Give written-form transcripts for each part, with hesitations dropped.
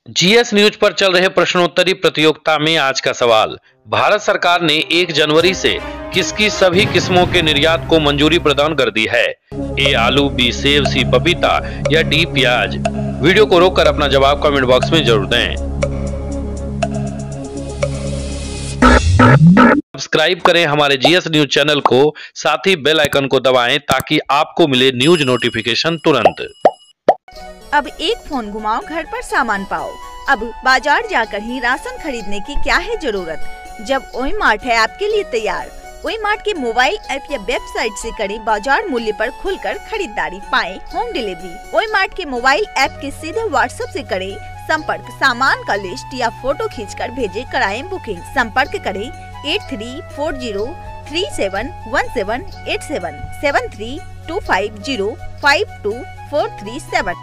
GS news पर चल रहे प्रश्नोत्तरी प्रतियोगिता में आज का सवाल, भारत सरकार ने 1 जनवरी से किसकी सभी किस्मों के निर्यात को मंजूरी प्रदान कर दी है? ए आलू, बी सेब, सी पपीता या डी प्याज? वीडियो को रोककर अपना जवाब कमेंट बॉक्स में जरूर दें। सब्सक्राइब करें हमारे जीएस न्यूज चैनल को, साथ ही बेल आइकन को दबाएं ताकि आपको मिले न्यूज नोटिफिकेशन तुरंत। अब एक फोन घुमाओ, घर पर सामान पाओ। अब बाजार जाकर ही राशन खरीदने की क्या है जरूरत, जब ओई मार्ट है आपके लिए तैयार। ओई मार्ट के मोबाइल ऐप या वेबसाइट से करें बाजार मूल्य पर खुलकर खरीदारी, पाएं होम डिलीवरी। ओई मार्ट के मोबाइल ऐप के सीधे व्हाट्सएप से करें संपर्क, सामान का लिस्ट या फोटो खींचकर भेजे, कराएं बुकिंग। संपर्क करें 8340371787 7325052437।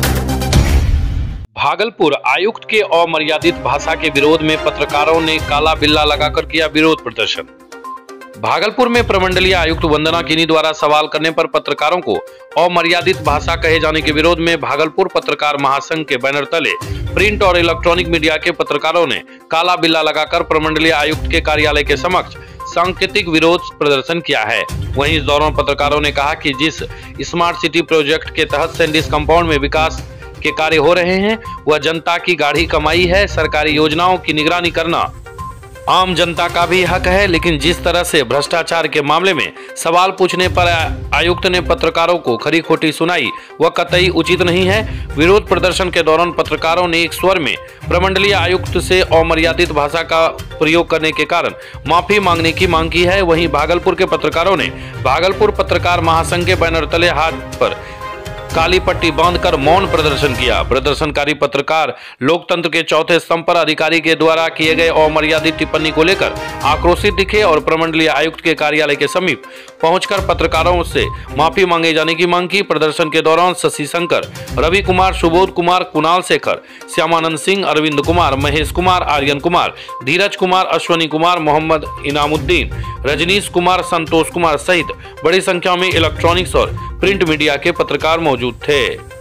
भागलपुर आयुक्त के अमर्यादित भाषा के विरोध में पत्रकारों ने काला बिल्ला लगाकर किया विरोध प्रदर्शन। भागलपुर में प्रमंडलीय आयुक्त वंदना किनी द्वारा सवाल करने पर पत्रकारों को अमर्यादित भाषा कहे जाने के विरोध में भागलपुर पत्रकार महासंघ के बैनर तले प्रिंट और इलेक्ट्रॉनिक मीडिया के पत्रकारों ने काला बिल्ला लगाकर प्रमंडलीय आयुक्त के कार्यालय के समक्ष सांकेतिक विरोध प्रदर्शन किया है। वहीं इस दौरान पत्रकारों ने कहा कि जिस स्मार्ट सिटी प्रोजेक्ट के तहत सैंडिस कंपाउंड में विकास के कार्य हो रहे हैं वह जनता की गाढ़ी कमाई है। सरकारी योजनाओं की निगरानी करना आम जनता का भी हक है, लेकिन जिस तरह से भ्रष्टाचार के मामले में सवाल पूछने पर आयुक्त ने पत्रकारों को खरी खोटी सुनाई वह कतई उचित नहीं है। विरोध प्रदर्शन के दौरान पत्रकारों ने एक स्वर में प्रमंडलीय आयुक्त से अमर्यादित भाषा का प्रयोग करने के कारण माफी मांगने की मांग की है। वहीं भागलपुर के पत्रकारों ने भागलपुर पत्रकार महासंघ के बैनर तले हाथ पर काली पट्टी बांधकर मौन प्रदर्शन किया। प्रदर्शनकारी पत्रकार लोकतंत्र के चौथे स्तंभ पर अधिकारी के द्वारा किए गए अमर्यादित टिप्पणी को लेकर आक्रोशित दिखे और प्रमंडलीय आयुक्त के कार्यालय के समीप पहुंचकर पत्रकारों से माफी मांगे जाने की मांग की। प्रदर्शन के दौरान शशि शंकर, रवि कुमार, सुबोध कुमार, कुणाल शेखर, श्यामानंद सिंह, अरविंद कुमार, महेश कुमार, आर्यन कुमार, धीरज कुमार, अश्वनी कुमार, मोहम्मद इनामुद्दीन, रजनीश कुमार, संतोष कुमार सहित बड़ी संख्या में इलेक्ट्रॉनिक्स और प्रिंट मीडिया के पत्रकार मौजूद थे।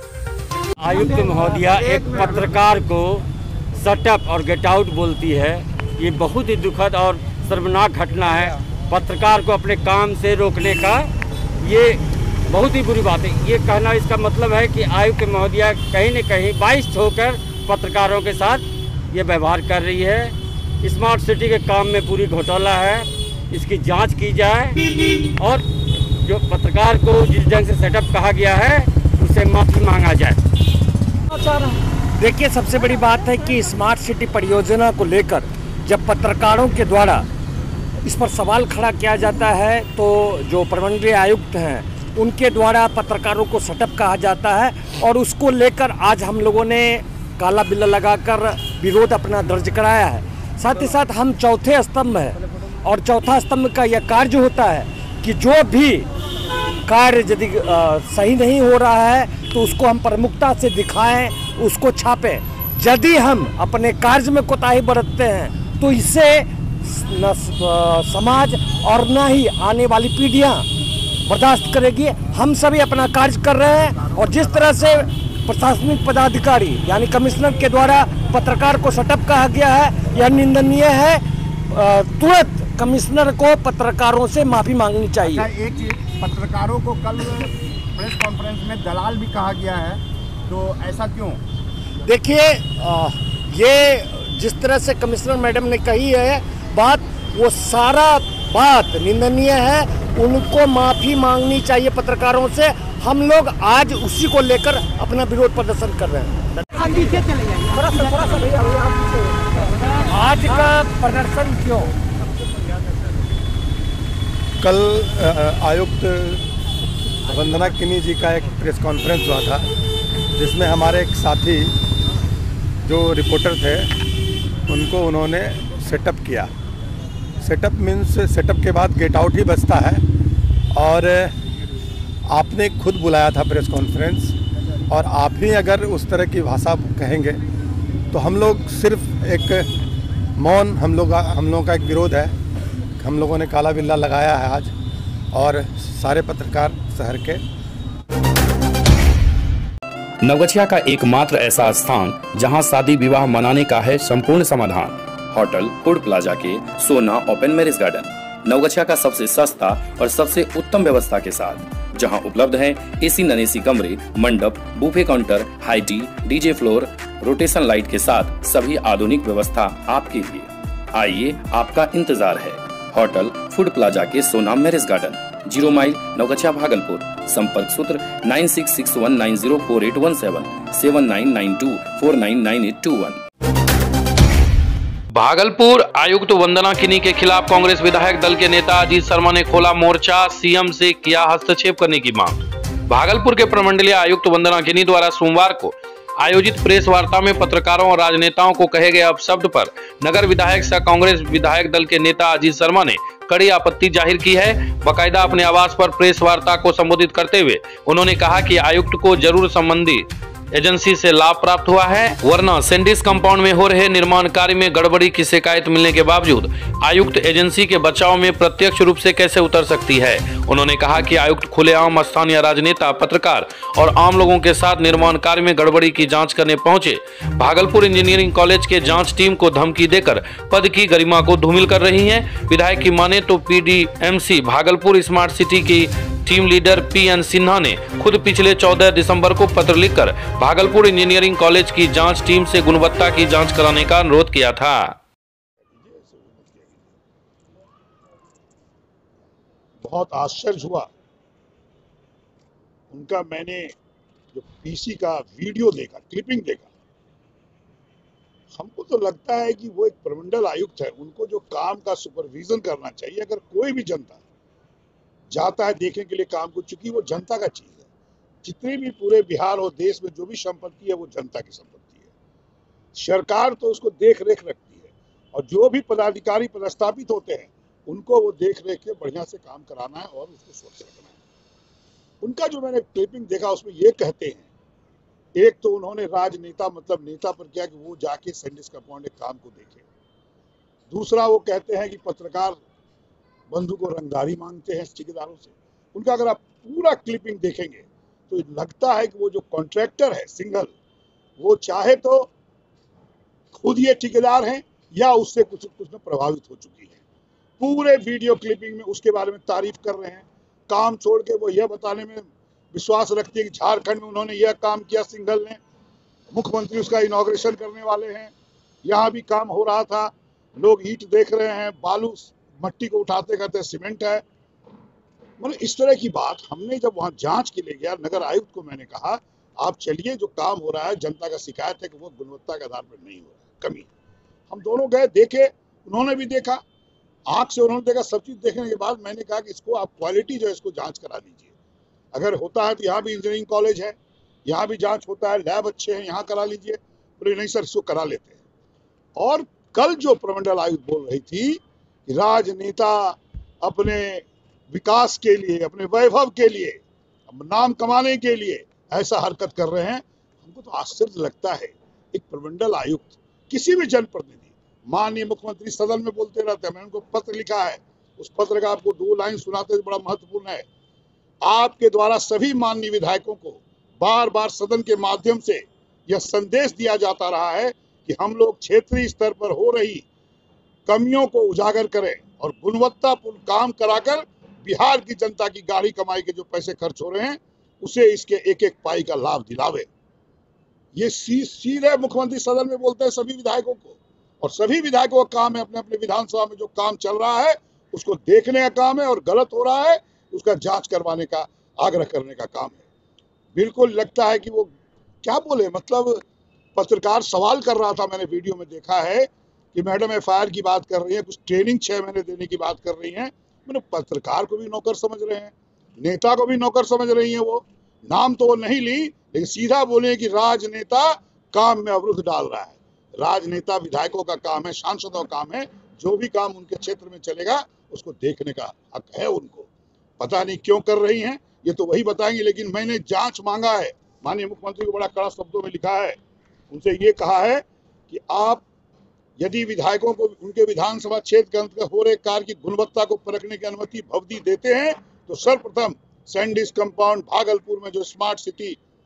आयुक्त महोदया एक पत्रकार को शट अप और गेट आउट बोलती है, ये बहुत ही दुखद और शर्मनाक घटना है। पत्रकार को अपने काम से रोकने का ये बहुत ही बुरी बात है। ये कहना इसका मतलब है कि आयुक्त महोदया कहीं न कहीं बाइस्ड होकर पत्रकारों के साथ ये व्यवहार कर रही है। स्मार्ट सिटी के काम में पूरी घोटाला है, इसकी जांच की जाए और जो पत्रकार को जिस ढंग से सेटअप कहा गया है उससे माफी मांगा जाए। देखिए, सबसे बड़ी बात है कि स्मार्ट सिटी परियोजना को लेकर जब पत्रकारों के द्वारा इस पर सवाल खड़ा किया जाता है तो जो प्रमंडलीय आयुक्त हैं उनके द्वारा पत्रकारों को सेटअप कहा जाता है और उसको लेकर आज हम लोगों ने काला बिल्ला लगाकर विरोध अपना दर्ज कराया है। साथ ही साथ हम चौथे स्तंभ है और चौथा स्तंभ का यह कार्य होता है कि जो भी कार्य यदि सही नहीं हो रहा है तो उसको हम प्रमुखता से दिखाएं, उसको छापें। यदि हम अपने कार्य में कोताही बरतते हैं तो इससे न समाज और न ही आने वाली पीढ़ियां बर्दाश्त करेगी। हम सभी अपना कार्य कर रहे हैं और जिस तरह से प्रशासनिक पदाधिकारी यानी कमिश्नर के द्वारा पत्रकार को सेटअप कहा गया है यह निंदनीय है। तुरंत कमिश्नर को पत्रकारों से माफी मांगनी चाहिए। एक चीज, पत्रकारों को कल प्रेस कॉन्फ्रेंस में दलाल भी कहा गया है, तो ऐसा क्यों? देखिए, ये जिस तरह से कमिश्नर मैडम ने कही है बात, वो सारा बात निंदनीय है। उनको माफी मांगनी चाहिए पत्रकारों से। हम लोग आज उसी को लेकर अपना विरोध प्रदर्शन कर रहे हैं। आज का प्रदर्शन क्यों? कल आयुक्त वंदना किनी जी का एक प्रेस कॉन्फ्रेंस हुआ था जिसमें हमारे एक साथी जो रिपोर्टर थे उनको उन्होंने सेटअप किया। सेटअप मीन्स सेटअप के बाद गेट आउट ही बचता है और आपने खुद बुलाया था प्रेस कॉन्फ्रेंस और आप ही अगर उस तरह की भाषा कहेंगे तो हम लोग सिर्फ एक मौन, हम लोगों का एक विरोध है। हम लोगों ने काला बिल्ला लगाया है आज और सारे पत्रकार शहर के नवगछिया का एकमात्र ऐसा स्थान जहां शादी विवाह मनाने का है संपूर्ण समाधान। होटल फूड प्लाजा के सोना ओपन मैरिज गार्डन, नवगछिया का सबसे सस्ता और सबसे उत्तम व्यवस्था के साथ, जहां उपलब्ध है एसी नॉन एसी कमरे, mandap, buffet counter, high tea, DJ floor, rotation light के साथ सभी आधुनिक व्यवस्था आपके लिए। आइए, आपका इंतजार है। होटल फूड प्लाजा के Sona marriage garden, 0 mile, Naugachia, Bhagalpur. संपर्क सूत्र 9661904817 7992499821। भागलपुर आयुक्त वंदना किनी के खिलाफ कांग्रेस विधायक दल के नेता अजीत शर्मा ने खोला मोर्चा, सीएम से किया हस्तक्षेप करने की मांग। भागलपुर के प्रमंडलीय आयुक्त वंदना किनी द्वारा सोमवार को आयोजित प्रेस वार्ता में पत्रकारों और राजनेताओं को कहे गए अपशब्द पर नगर विधायक सह कांग्रेस विधायक दल के नेता अजीत शर्मा ने कड़ी आपत्ति जाहिर की है। बकायदा अपने आवास पर प्रेस वार्ता को संबोधित करते हुए उन्होंने कहा कि आयुक्त को जरूर संबंधी एजेंसी से लाभ प्राप्त हुआ है, वरना सैंडिस कंपाउंड में हो रहे निर्माण कार्य में गड़बड़ी की शिकायत मिलने के बावजूद आयुक्त एजेंसी के बचाव में प्रत्यक्ष रूप से कैसे उतर सकती है। उन्होंने कहा कि आयुक्त खुलेआम स्थानीय राजनेता, पत्रकार और आम लोगों के साथ निर्माण कार्य में गड़बड़ी की जांच करने पहुंचे भागलपुर इंजीनियरिंग कॉलेज के जांच टीम को धमकी देकर पद की गरिमा को धूमिल कर रही है। विधायक की माने तो पीडीएमसी भागलपुर स्मार्ट सिटी की टीम लीडर पीएन सिन्हा ने खुद पिछले 14 दिसंबर को पत्र लिखकर भागलपुर इंजीनियरिंग कॉलेज की जांच टीम से गुणवत्ता की जांच कराने का अनुरोध किया था। बहुत आश्चर्य हुआ उनका, मैंने जो पीसी का वीडियो देखा, क्लिपिंग देखा, हमको तो लगता है कि वो एक प्रमंडल आयुक्त है, उनको जो काम का सुपरविजन करना चाहिए। अगर कोई भी जनता जाता है देखने के लिए काम को, चूंकि वो जनता का चीज है, जितनी भी पूरे बिहार और देश में जो भी संपत्ति है वो जनता की संपत्ति है। सरकार तो उसको देख रेख रखती है और जो भी पदाधिकारी पदस्थापित होते हैं उनको वो देख रेख के बढ़िया से काम कराना है और उसको स्वच्छ रखना है। उनका जो मैंने क्लिपिंग देखा उसमें ये कहते हैं, एक तो उन्होंने राजनेता मतलब नेता पर किया कि वो जाके सैंडिस कंपाउंड के काम को देखे। दूसरा वो कहते हैं कि पत्रकार बंधु को रंगदारी मांगते हैं ठेकेदारों से। उनका अगर आप पूरा क्लिपिंग देखेंगे तो लगता है कि वो जो कॉन्ट्रैक्टर है सिंगल, वो चाहे तो खुद ये ठेकेदार हैं या उससे कुछ न प्रभावित हो चुकी है। पूरे वीडियो क्लिपिंग में उसके बारे में तारीफ कर रहे हैं। काम छोड़ के वो यह बताने में विश्वास रखती है कि झारखंड में उन्होंने यह काम किया सिंगल ने, मुख्यमंत्री उसका इनॉग्रेशन करने वाले हैं, यहाँ भी काम हो रहा था, लोग ईंट देख रहे हैं, बालू मट्टी को उठाते करते सीमेंट है। मतलब इस तरह की बात। हमने जब वहां जांच के लिए गया, नगर आयुक्त को मैंने कहा आप चलिए, जो काम हो रहा है जनता का शिकायत है कि वो गुणवत्ता के आधार पर नहीं हो रहा है, कमी। हम दोनों गए, देखे, उन्होंने भी देखा, आंख से उन्होंने देखा। सब चीज देखने के बाद मैंने कहा कि इसको आप क्वालिटी जो है इसको जांच करा लीजिए। अगर होता है तो यहाँ भी इंजीनियरिंग कॉलेज है, यहाँ भी जांच होता है, लैब अच्छे हैं, यहाँ करा लीजिए। बोले नहीं सर, इसको करा लेते हैं। और कल जो प्रमंडल आयुक्त बोल रही थी कि राजनेता अपने विकास के लिए, अपने वैभव के लिए, नाम कमाने के लिए ऐसा हरकत कर रहे हैं, हमको तो आश्चर्य लगता है। एक प्रमंडल आयुक्त, किसी भी जनप्रतिनिधि, माननीय मुख्यमंत्री सदन में बोलते रहते हैं, मैंने उनको पत्र लिखा है, उस पत्र का आपको 2 लाइन सुनाते बड़ा महत्वपूर्ण है। आपके द्वारा सभी माननीय विधायकों को बार बार सदन के माध्यम से यह संदेश दिया जाता रहा है कि हम लोग क्षेत्रीय स्तर पर हो रही कमियों को उजागर करें और गुणवत्तापूर्ण काम कराकर बिहार की जनता की गाढ़ी कमाई के जो पैसे खर्च हो रहे हैं उसे इसके एक एक पाई का लाभ दिलावे। ये सीधे मुख्यमंत्री सदन में बोलते हैं सभी विधायकों को, और सभी विधायकों का काम है अपने अपने विधानसभा में जो काम चल रहा है उसको देखने का काम है, और गलत हो रहा है उसका जांच करवाने का, आग्रह करने का काम है। बिल्कुल लगता है कि वो क्या बोले, मतलब पत्रकार सवाल कर रहा था, मैंने वीडियो में देखा है कि मैडम एफआईआर की बात कर रही है, कुछ ट्रेनिंग 6 महीने देने की बात कर रही हैं। मैंने पत्रकार को भी नौकर समझ रहे हैं, नेता को भी नौकर समझ रही हैं। वो नाम तो वो नहीं ली, लेकिन सीधा बोले कि राजनेता काम में अवरुद्ध डाल रहा है। राजनेता विधायकों का काम है, सांसदों का काम है, जो भी काम उनके क्षेत्र में चलेगा उसको देखने का हक है उनको। पता नहीं क्यों कर रही हैं, ये तो वही बताएंगे। लेकिन मैंने जांच मांगा है, माननीय मुख्यमंत्री को बड़ा कड़ा शब्दों में लिखा है, उनसे ये कहा है कि आप यदि विधायकों को उनके विधानसभा क्षेत्र के अंतर्गत हो रहे कार्य की गुणवत्ता को परखने की अनुमति भवदी देते हैं तो सर्वप्रथम सैंडिस कंपाउंड भागलपुर में जो स्मार्ट सिटी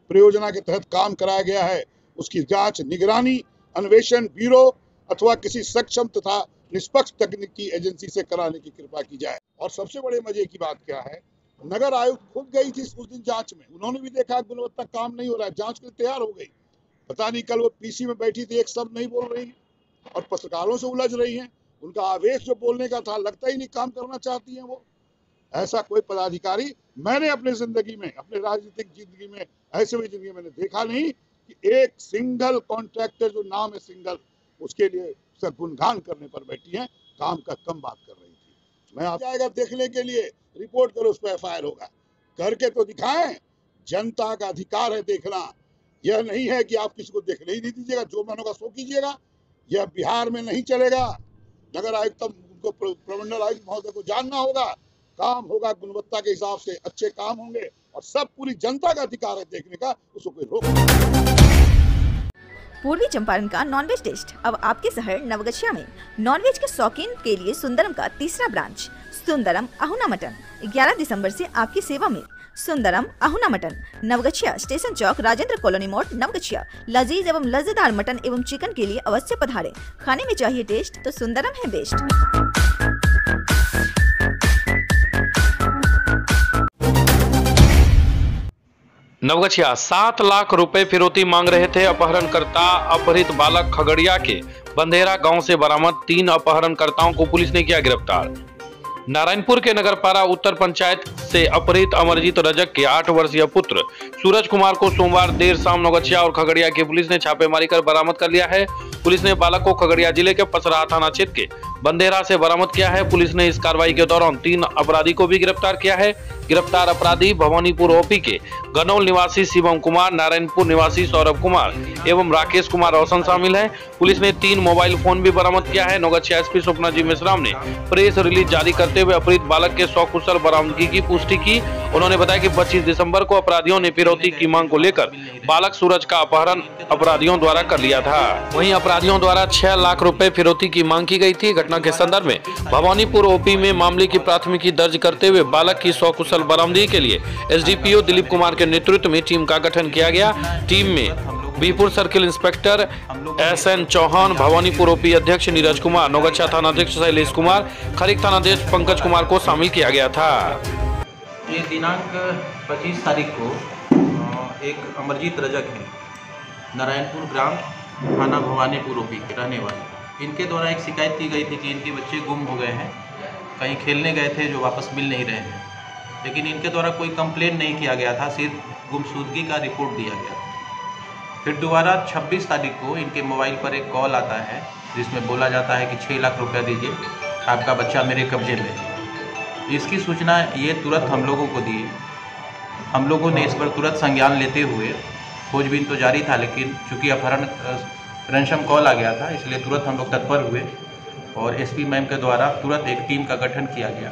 परियोजना के तहत काम कराया गया है उसकी जांच निगरानी अन्वेषण ब्यूरो अथवा किसी सक्षम तथा निष्पक्ष तकनीकी एजेंसी से कराने की कृपा की जाए। और सबसे बड़े मजे की बात क्या है, नगर आयुक्त खुद गई थी उस दिन जांच में, उन्होंने भी देखा गुणवत्ता काम नहीं हो रहा है, जांच के लिए तैयार हो गई। पता नहीं कल वो पीसी में बैठी थी, एक शब्द नहीं बोल रही और पत्रकारों से उलझ रही हैं। उनका आवेश जो बोलने का था, लगता ही नहीं काम करना चाहती हैं वो। ऐसा कोई पदाधिकारी मैंने अपने जिंदगी में, अपने राजनीतिक जिंदगी में, ऐसे भी जिंदगी मैंने देखा नहीं कि एक सिंगल कॉन्ट्रैक्टर जो नाम है सिंगल, उसके लिए सब गुणगान करने पर बैठी है, काम का कम बात कर रही थी। मैं आ जाएगा देखने के लिए, रिपोर्ट करो, उस पर एफआईआर होगा, करके तो दिखाएं। जनता का अधिकार है देखना, यह नहीं है कि आप किसी को देखने ही नहीं दीजिएगा, जो मन होगा सो कीजिएगा। यह बिहार में नहीं चलेगा। नगर आयुक्त उनको, प्रमंडल आयुक्त महोदय को जानना होगा, काम होगा गुणवत्ता के हिसाब से, अच्छे काम होंगे और सब पूरी जनता का अधिकार है देखने का, उसको कोई रोक नहीं। पूर्वी चंपारण का नॉनवेज टेस्ट अब आपके शहर नवगछिया में। नॉनवेज के शौकीन के लिए सुंदरम का तीसरा ब्रांच सुंदरम अहुना मटन 11 दिसंबर से आपकी सेवा में। Sundaram Ahuna mutton, Naugachia station Chowk, Rajendra colony मोड़, नवगछिया। लजीज एवं लज्जेदार मटन एवं चिकन के लिए अवश्य पधारें। खाने में चाहिए टेस्ट तो सुंदरम है बेस्ट। नवगछिया 7 लाख रुपए फिरौती मांग रहे थे अपहरणकर्ता। अपहरित बालक खगड़िया के बंदेरा गांव से बरामद। 3 अपहरणकर्ताओं को पुलिस ने किया गिरफ्तार। नारायणपुर के नगरपारा उत्तर पंचायत से अपहरित अमरजीत रजक के 8 वर्षीय पुत्र सूरज कुमार को सोमवार देर शाम नवगछिया और खगड़िया की पुलिस ने छापेमारी कर बरामद कर लिया है। पुलिस ने बालक को खगड़िया जिले के पसराहा थाना क्षेत्र के बंदेरा से बरामद किया है। पुलिस ने इस कार्रवाई के दौरान 3 अपराधी को भी गिरफ्तार किया है। गिरफ्तार अपराधी भवानीपुर ओपी के गनौल निवासी शिवम कुमार, नारायणपुर निवासी सौरभ कुमार एवं राकेश कुमार रोशन शामिल हैं। पुलिस ने 3 मोबाइल फोन भी बरामद किया है। नवगछिया एसपी स्वप्ना जी मेश्राम ने प्रेस रिलीज जारी करते हुए अपहरित बालक के सकुशल बरामदगी की पुष्टि की। उन्होंने बताया कि 25 दिसंबर को अपराधियों ने फिरौती की मांग को लेकर बालक सूरज का अपहरण अपराधियों द्वारा कर लिया था। वहीं अपराधियों द्वारा 6 लाख रुपए फिरौती की मांग की गई थी। घटना के संदर्भ में भवानीपुर ओपी में मामले की प्राथमिकी दर्ज करते हुए बालक की सकुशल बरामदगी के लिए एसडीपीओ दिलीप कुमार के नेतृत्व में टीम का गठन किया गया। टीम में Bihpur circle inspector SN Chauhan, Bhawanipur OP अध्यक्ष नीरज कुमार, नवगछिया थाना अध्यक्ष शैलेश कुमार, खरीक थाना अध्यक्ष पंकज कुमार को शामिल किया गया था। ये दिनांक 25 तारीख को एक अमरजीत रजक है, नारायणपुर ग्राम, थाना भवानीपुर ओपी के रहने वाले। इनके द्वारा एक शिकायत की गई थी कि इनके बच्चे गुम हो गए हैं, कहीं खेलने गए थे जो वापस मिल नहीं रहे हैं, लेकिन इनके द्वारा कोई कंप्लेन नहीं किया गया था, सिर्फ गुमशुदगी का रिपोर्ट दिया गया। फिर दोबारा 26 तारीख को इनके मोबाइल पर एक कॉल आता है जिसमें बोला जाता है कि 6 लाख रुपया दीजिए, आपका बच्चा मेरे कब्जे में है। इसकी सूचना ये तुरंत हम लोगों को दी। हम लोगों ने इस पर तुरंत संज्ञान लेते हुए, खोजबीन तो जारी था लेकिन चूँकि अपहरण रैंसम कॉल आ गया था, इसलिए तुरंत हम लोग तत्पर हुए और एसपी मैम के द्वारा तुरंत एक टीम का गठन किया गया।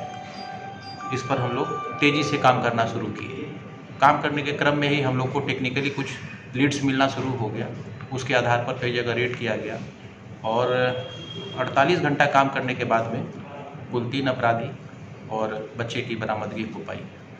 इस पर हम लोग तेज़ी से काम करना शुरू किए। काम करने के क्रम में ही हम लोग को टेक्निकली कुछ लीड्स मिलना शुरू हो गया। उसके आधार पर कई जगह रेड किया गया और 48 घंटा काम करने के बाद में कुल 3 अपराधी और बच्चे की बरामदगी हो पाई।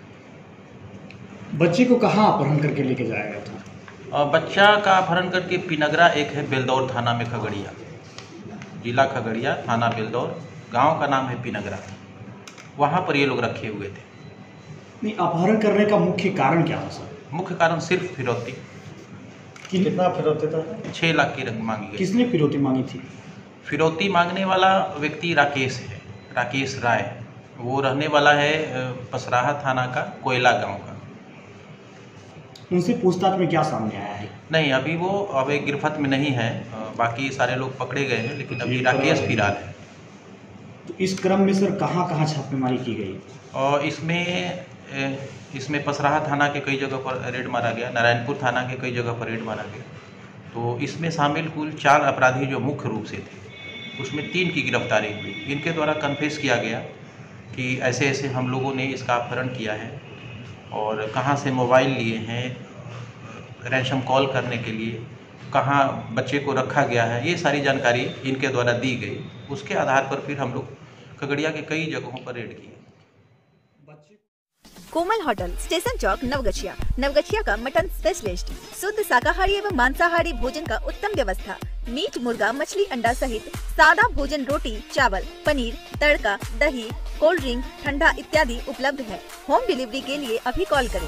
बच्चे को कहाँ अपहरण करके लेके जाया गया था? बच्चा का अपहरण करके पिनगरा एक है, बेलदौर थाना में, खगड़िया जिला खगड़िया, थाना बेलदौर, गांव का नाम है पिनगरा। वहाँ पर ये लोग रखे हुए थे। नहीं, अपहरण करने का मुख्य कारण क्या था सर? मुख्य कारण सिर्फ फिरौती। कितना फिरौती था? 6 लाख की रकम मांगी गई। किसने फिरौती मांगी थी? फिरौती मांगने वाला व्यक्ति राकेश है, राकेश राय। वो रहने वाला है पसराहा थाना का, कोयला गांव का। उनसे पूछताछ में क्या सामने आया है? नहीं, अभी वो एक गिरफ्त में नहीं है, बाकी सारे लोग पकड़े गए हैं, लेकिन अभी राकेश फिरार है। तो इस क्रम में सर कहाँ कहाँ छापेमारी की गई? और इसमें पसराहा थाना के कई जगह पर रेड मारा गया, नारायणपुर थाना के कई जगह पर रेड मारा गया। तो इसमें शामिल कुल 4 अपराधी जो मुख्य रूप से थे, उसमें 3 की गिरफ्तारी हुई। इनके द्वारा कन्फेस किया गया कि ऐसे ऐसे हम लोगों ने इसका अपहरण किया है और कहाँ से मोबाइल लिए हैं, रैंसम कॉल करने के लिए कहाँ बच्चे को रखा गया है, ये सारी जानकारी इनके द्वारा दी गई। उसके आधार पर फिर हम लोग खगड़िया के कई जगहों पर रेड किए। Komal hotel, station Chowk, Naugachia. नवगछिया का मटन स्पेशलिस्ट, शुद्ध शाकाहारी एवं मांसाहारी भोजन का उत्तम व्यवस्था। मीट, मुर्गा, मछली, अंडा सहित सादा भोजन, रोटी, चावल, पनीर, तड़का, दही, कोल्ड ड्रिंक, ठंडा इत्यादि उपलब्ध है। होम डिलीवरी के लिए अभी कॉल करें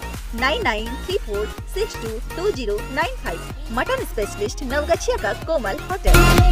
9934622095। मटन स्पेशलिस्ट, नवगछिया का कोमल होटल।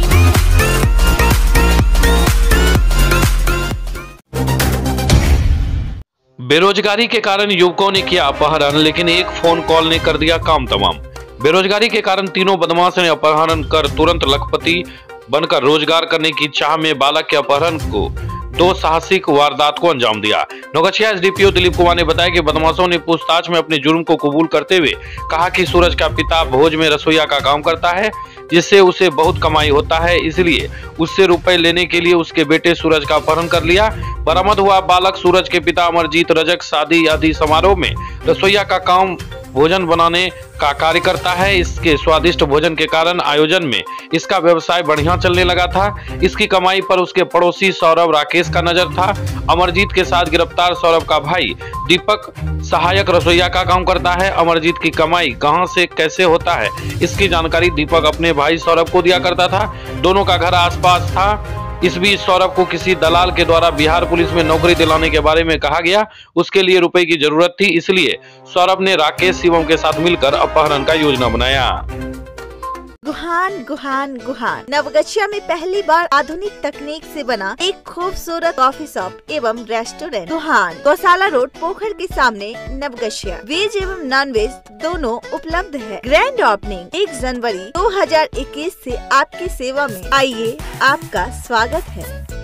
बेरोजगारी के कारण युवकों ने किया अपहरण, लेकिन एक फोन कॉल ने कर दिया काम तमाम। बेरोजगारी के कारण तीनों बदमाशों ने अपहरण कर तुरंत लखपति बनकर रोजगार करने की चाह में बालक के अपहरण को दो साहसिक वारदात को अंजाम दिया। नवगछिया एसडीपीओ दिलीप कुमार ने बताया कि बदमाशों ने पूछताछ में अपने जुर्म को कबूल करते हुए कहा कि सूरज का पिता भोज में रसोईया का काम करता है, जिससे उसे बहुत कमाई होता है, इसलिए उससे रुपए लेने के लिए उसके बेटे सूरज का अपहरण कर लिया। बरामद हुआ बालक सूरज के पिता अमरजीत रजक शादी आदि समारोह में रसोईया का काम भोजन बनाने का कार्य करता है। इसके स्वादिष्ट भोजन के कारण आयोजन में इसका व्यवसाय बढ़िया चलने लगा था। इसकी कमाई पर उसके पड़ोसी सौरभ राकेश का नजर था। अमरजीत के साथ गिरफ्तार सौरभ का भाई दीपक सहायक रसोईया का काम करता है। अमरजीत की कमाई कहां से कैसे होता है, इसकी जानकारी दीपक अपने भाई सौरभ को दिया करता था। दोनों का घर आसपास था। इस बीच सौरभ को किसी दलाल के द्वारा बिहार पुलिस में नौकरी दिलाने के बारे में कहा गया। उसके लिए रुपए की जरूरत थी, इसलिए सौरभ ने राकेश शिवम के साथ मिलकर अपहरण का योजना बनाया। गुहान गुहान गुहान नवगछिया में पहली बार आधुनिक तकनीक से बना एक खूबसूरत कॉफी शॉप एवं रेस्टोरेंट गुहान, गौशाला रोड, पोखर के सामने, नवगछिया। वेज एवं नॉन वेज दोनों उपलब्ध है। ग्रैंड ओपनिंग 1 जनवरी 2021 से आपकी सेवा में। आइए, आपका स्वागत है।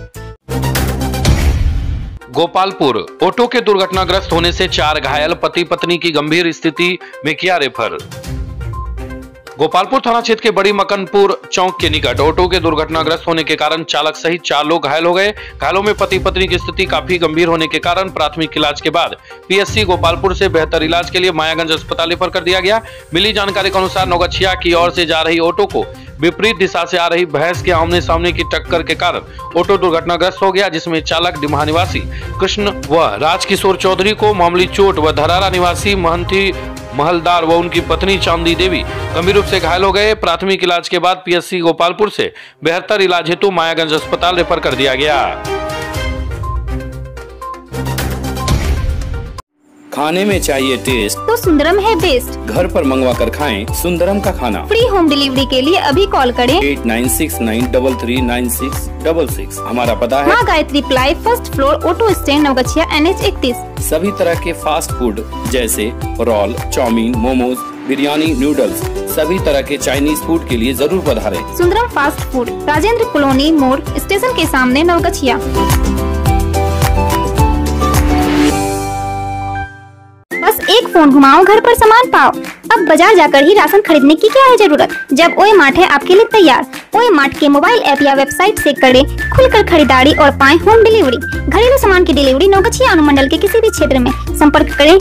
गोपालपुर, ऑटो के दुर्घटनाग्रस्त होने से 4 घायल, पति पत्नी की गंभीर स्थिति में किया रेफर। गोपालपुर थाना क्षेत्र के बड़ी मकनपुर चौक के निकट ऑटो के दुर्घटनाग्रस्त होने के कारण चालक सहित 4 लोग घायल हो गए। घायलों में पति पत्नी की स्थिति काफी गंभीर होने के कारण प्राथमिक इलाज के बाद पीएससी गोपालपुर से बेहतर इलाज के लिए मायागंज अस्पताल रेफर कर दिया गया। मिली जानकारी के अनुसार नवगछिया की ओर से जा रही ऑटो को विपरीत दिशा से आ रही भैंस के आमने सामने की टक्कर के कारण ऑटो दुर्घटनाग्रस्त हो गया, जिसमें चालक डिमहा निवासी कृष्ण व राजकिशोर चौधरी को मामूली चोट व धरारा निवासी महंती महलदार व उनकी पत्नी चांदी देवी गंभीर रूप से घायल हो गए। प्राथमिक इलाज के बाद पीएससी गोपालपुर से बेहतर इलाज हेतु मायागंज अस्पताल रेफर कर दिया गया। खाने में चाहिए टेस्ट तो सुंदरम है बेस्ट। घर पर मंगवा कर खाएं सुंदरम का खाना। फ्री होम डिलीवरी के लिए अभी कॉल करें 8969339666। हमारा पता है Maa Gayatri ply, first floor, auto stand, Naugachia, NH 31। सभी तरह के फास्ट फूड जैसे roll, chowmein, momos, biryani, noodles, सभी तरह के चाइनीज फूड के लिए जरूर पधारें। Sundaram fast food, Rajendra colony मोड़, स्टेशन के सामने, नवगछिया। बस एक फोन घुमाओ, घर पर सामान पाओ। अब बाजार जाकर ही राशन खरीदने की क्या है जरूरत, जब ओए मार्ट है आपके लिए तैयार। ओए मार्ट के मोबाइल ऐप या वेबसाइट से करें खुलकर खरीदारी और पाएं होम डिलीवरी। घरेलू सामान की डिलीवरी नवगछिया अनुमंडल के किसी भी क्षेत्र में। संपर्क करें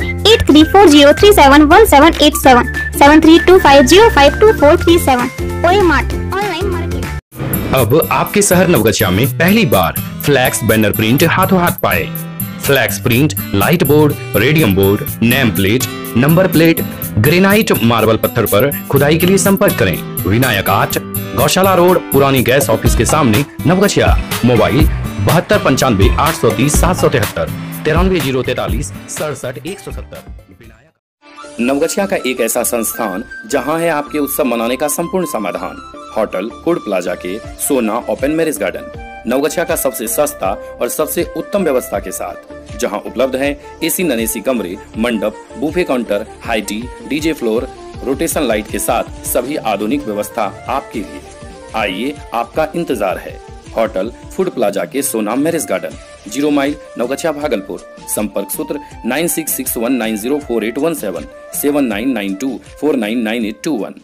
8340371787 7325052437। ओए मार्ट, ऑनलाइन मार्केट। अब आपके शहर नवगछिया में पहली बार फ्लैक्स बैनर प्रिंट हाथों हाथ पाए। Flex print, light board, radium board, name plate, number plate, granite marble पत्थर पर खुदाई के लिए संपर्क करें विनायक आर्ट, गौशाला रोड, पुरानी गैस ऑफिस के सामने, नवगछिया। मोबाइल 7295 830 773 93 043 67 170। नवगछिया का एक ऐसा संस्थान जहां है आपके उत्सव मनाने का संपूर्ण समाधान। होटल फूड प्लाजा के सोना ओपन मैरिज गार्डन, नवगछिया का सबसे सस्ता और सबसे उत्तम व्यवस्था के साथ, जहां उपलब्ध है एसी नॉन एसी कमरे, mandap, buffet counter, high tea, DJ floor, rotation light के साथ सभी आधुनिक व्यवस्था आपके लिए। आइए, आपका इंतजार है। होटल फूड प्लाजा के Sona marriage garden, 0 mile, Naugachia, Bhagalpur. संपर्क सूत्र 9661904817 7992499821।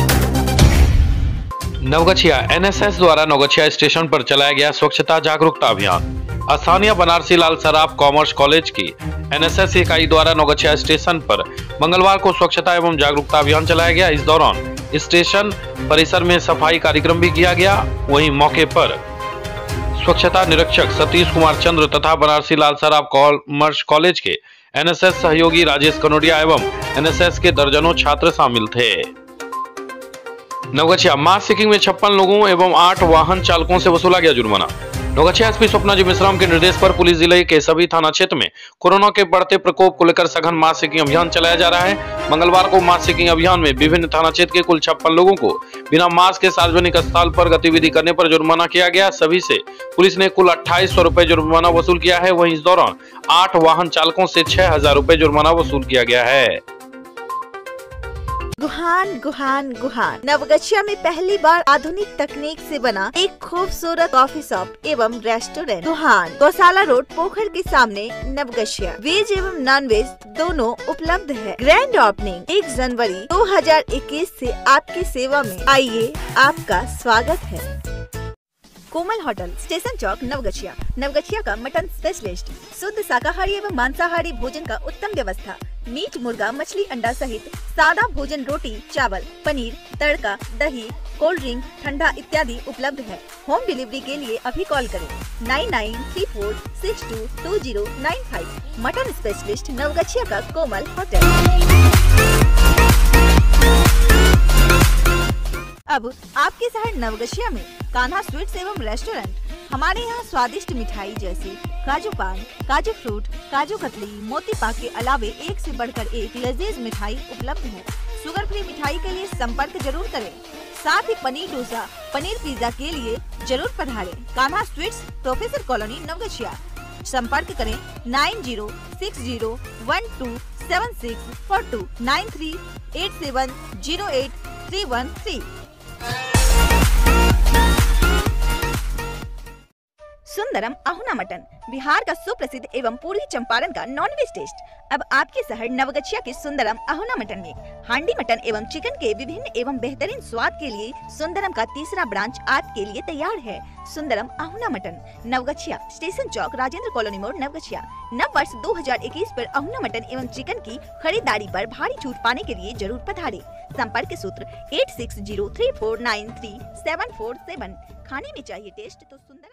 नवगछिया एनएसएस द्वारा नवगछिया स्टेशन पर चलाया गया स्वच्छता जागरूकता अभियान। स्थानीय बनारसी लाल सराफ कॉमर्स कॉलेज की एनएसएस इकाई द्वारा नवगछिया स्टेशन पर मंगलवार को स्वच्छता एवं जागरूकता अभियान चलाया गया। इस दौरान स्टेशन परिसर में सफाई कार्यक्रम भी किया गया। वहीं मौके पर स्वच्छता निरीक्षक सतीश कुमार चंद्र तथा बनारसी लाल सराफ कॉमर्स कॉलेज के एनएसएस सहयोगी राजेश कनोडिया एवं एनएसएस के दर्जनों छात्र शामिल थे। नवगछिया मास सीकिंग में 56 लोगों एवं 8 वाहन चालकों से वसूला गया जुर्माना। नवगछिया एसपी स्वप्ना जी मिश्राम के निर्देश पर पुलिस जिले के सभी थाना क्षेत्र में कोरोना के बढ़ते प्रकोप को लेकर सघन मास सीकिंग अभियान चलाया जा रहा है। मंगलवार को मास सीकिंग अभियान में विभिन्न थाना क्षेत्र के कुल 56 लोगों को बिना मास्क के सार्वजनिक स्थल पर गतिविधि करने पर जुर्माना किया गया। सभी से पुलिस ने कुल 2800 रुपए जुर्माना वसूल किया है। वहीं इस दौरान 8 वाहन चालकों से 6000 रुपए जुर्माना वसूल किया गया है। गुहान गुहान गुहान नवगछिया में पहली बार आधुनिक तकनीक से बना एक खूबसूरत कॉफी शॉप एवं रेस्टोरेंट गुहान गौशाला रोड पोखर के सामने नवगछिया। वेज एवं नॉन वेज दोनों उपलब्ध है। ग्रैंड ओपनिंग 1 जनवरी 2021 से आपकी सेवा में। आइए, आपका स्वागत है। Komal hotel, station Chowk, Naugachia. नवगछिया का मटन स्पेशलिस्ट, शुद्ध शाकाहारी एवं मांसाहारी भोजन का उत्तम व्यवस्था। मीट, मुर्गा, मछली, अंडा सहित सादा भोजन, रोटी, चावल, पनीर, तड़का, दही, कोल्ड ड्रिंक, ठंडा इत्यादि उपलब्ध है। होम डिलीवरी के लिए अभी कॉल करें 9934622095। मटन स्पेशलिस्ट नवगछिया का कोमल होटल। अब आपके शहर नवगछिया में कान्हा स्वीट्स एवं रेस्टोरेंट। हमारे यहाँ स्वादिष्ट मिठाई जैसे काजू पान, काजू फ्रूट, काजू कतली, मोती पाक के अलावे एक से बढ़कर एक लजीज मिठाई उपलब्ध है। शुगर फ्री मिठाई के लिए संपर्क जरूर करें। साथ ही पनीर डोसा, पनीर पिज्जा के लिए जरूर पधारें। Kanha sweets, professor colony, Naugachia. संपर्क करें 9060127642 9387083113। सुंदरम अहुना मटन, बिहार का सुप्रसिद्ध एवं पूर्वी चंपारण का नॉनवेज टेस्ट। अब आपके शहर नवगछिया के सुंदरम अहुना मटन में हांडी मटन एवं चिकन के विभिन्न एवं बेहतरीन स्वाद के लिए सुंदरम का तीसरा ब्रांच आपके लिए तैयार है। Sundaram Ahuna mutton, Naugachia, station Chowk, Rajendra colony मोड़, नवगछिया। नव वर्ष 2021 पर अहुना मटन एवं चिकन की खरीदारी पर भारी छूट पाने के लिए जरूर पधारें। संपर्क सूत्र 8603493747। खाने में चाहिए टेस्ट तो सुंदर